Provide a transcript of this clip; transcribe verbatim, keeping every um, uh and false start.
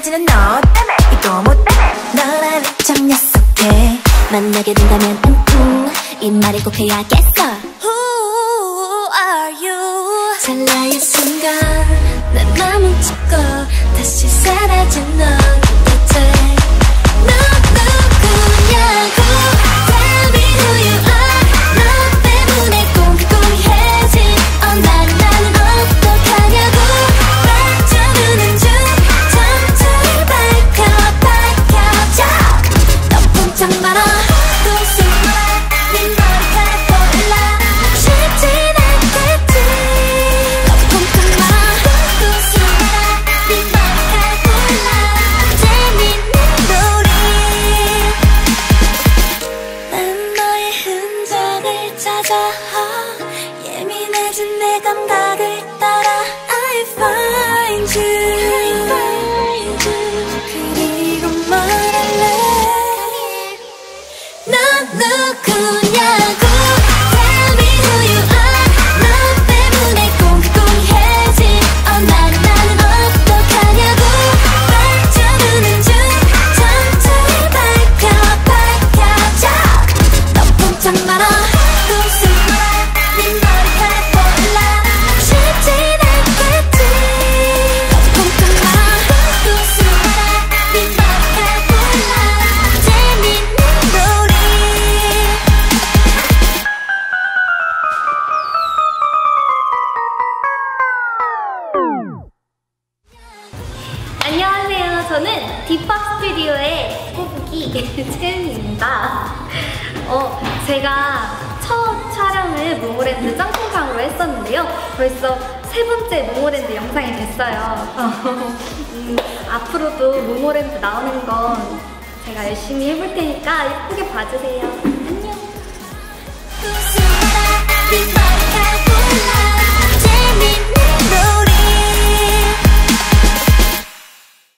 예민해지는 너 때문에 이거 뭐 때문에 너라는 참 약속해 만나게 된다면 음음 이 말을 꼭 해야겠어. Who are you? 찰나의 순간 난 멈추고 다시 사라진 너 도대체 너 누구냐고. Tell me who you are. 너 때문에 꼼꼼해진 어 난 나는 어떡하냐고. 맞춰주는 중 천천히 밝혀 밝혀져. 너 꼼짝 마라. 또 숨어라. 네 머리카락 보일라. 쉽진 않겠지. 너 꼼짝 마라. 또 숨어라. 네 머리카락 보일라. 재밌는 놀이. 난 너의 흔적을 찾아 예민해진 내 감각을 따라 I find you. 그리고 말할래. 넌 누구냐고. Tell me who you are. 너 때문에 꼼꼼해진 어 나는 나는 어떡하냐고. 맞춰주는 중 천천히 밝혀 밝혀져. 너 꼼짝 마라. 또 숨어라. 네 머리카락 보일라. 쉽진 않겠지. 너 꼼짝 마라. 또 숨어라. 네 머리카락 보일라. 재밌는 놀이. 안녕하세요. 저는 딥밥 스튜디오의 꼬부기 채은입니다. 어, 제가 첫 촬영을 모모랜드 짱통탕으로 했었는데요. 벌써 세 번째 모모랜드 영상이 됐어요. 음, 앞으로도 모모랜드 나오는 건 제가 열심히 해볼 테니까 예쁘게 봐주세요. 안녕. 또 숨어라. 네 머리카락